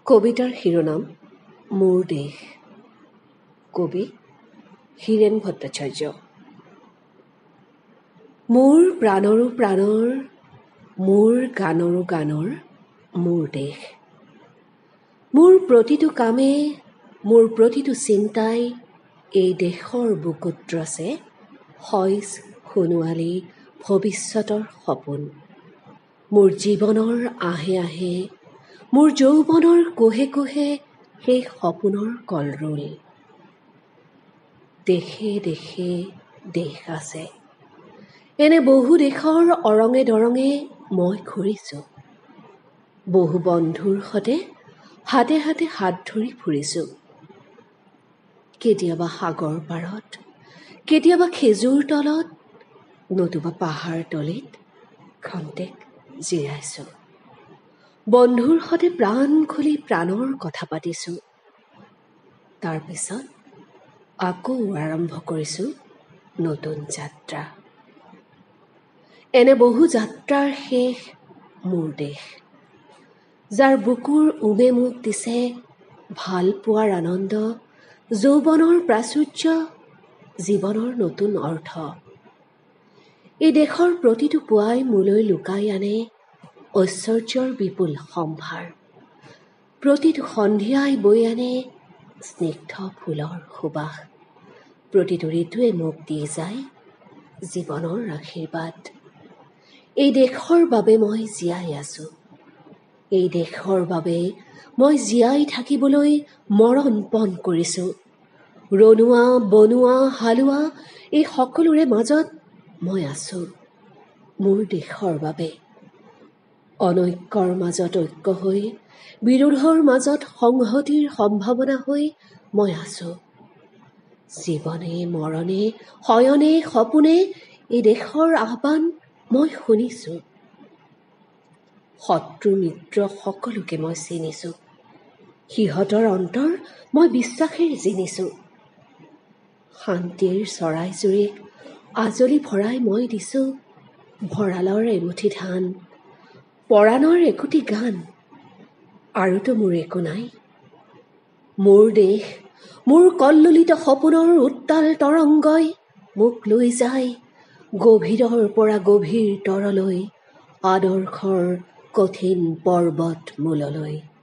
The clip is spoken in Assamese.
কবিতাৰ শিৰোনাম মোৰ দেশ। কবি হীৰেণ ভট্টাচাৰ্য। মোৰ প্ৰাণৰো প্ৰাণৰ, মোৰ গানৰো গানৰ মোৰ দেশ। মোৰ প্ৰতিটো কামে, মোৰ প্ৰতিটো চিন্তাই এই দেশৰ বুকুত ৰচে শইচ সোণোৱালী ভৱিষ্যতৰ সপোন। মোৰ জীৱনৰ আহে আহে, মোৰ যৌৱনৰ কোহে কোহে সেই সপোনৰ কলৰোল। দেশে দেশে দেশ আছে, এনে বহু দেশৰ অৰঙে দৰঙে মই ঘূৰিছোঁ। বহু বন্ধুৰ সতে হাতে হাতে হাত ধৰি ফুৰিছোঁ। কেতিয়াবা সাগৰ পাৰত, কেতিয়াবা খেজুৰ তলত, নতুবা পাহাৰ তলিত খন্তেক জিৰাইছোঁ। বন্ধুৰ সতে প্ৰাণ খুলি প্ৰাণৰ কথা পাতিছোঁ। তাৰপিছত আকৌ আৰম্ভ কৰিছোঁ নতুন যাত্ৰা। এনে বহু যাত্ৰাৰ শেষ মোৰ দেশ, যাৰ বুকুৰ উমে মোক দিছে ভাল পোৱাৰ আনন্দ, যৌৱনৰ প্ৰাচুৰ্য, জীৱনৰ নতুন অৰ্থ। এই দেশৰ প্ৰতিটো পুৱাই মোলৈ লুকাই আনে ঐশ্বৰ্যৰ বিপুল সম্ভাৰ। প্ৰতিটো সন্ধিয়াই বৈ আনে স্নিগ্ধ ফুলৰ সুবাস। প্ৰতিটো ঋতুৱে মোক দি যায় জীৱনৰ আশীৰ্বাদ। এই দেশৰ বাবে মই জীয়াই আছোঁ। এই দেশৰ বাবে মই জীয়াই থাকিবলৈ মৰণ পণ কৰিছোঁ। ৰনোৱা বনোৱা হালোৱা এই সকলোৰে মাজত মই আছোঁ মোৰ দেশৰ বাবে। অনৈক্যৰ মাজত ঐক্য হৈ, বিৰোধৰ মাজত সংহতিৰ সম্ভাৱনা হৈ মই আছোঁ। জীৱনে মৰণে শয়নে সপোনে এই দেশৰ আহ্বান মই শুনিছোঁ। শত্ৰু মিত্ৰ সকলোকে মই চিনিছোঁ। সিহঁতৰ অন্তৰ মই বিশ্বাসেৰে জিনিছোঁ। শান্তিৰ চৰাইজুৰিক আজলি ভৰাই মই দিছোঁ ভঁৰালৰ এমুঠি ধান, পৰাণৰ একোটি গান। আৰুতো মোৰ একো নাই। মোৰ দেশ, মোৰ কল্লোলিত সপোনৰ উত্তাল তৰংগই মোক লৈ যায় গভীৰৰ পৰা গভীৰতৰলৈ, আদৰ্শৰ কঠিন পৰ্বত মূললৈ।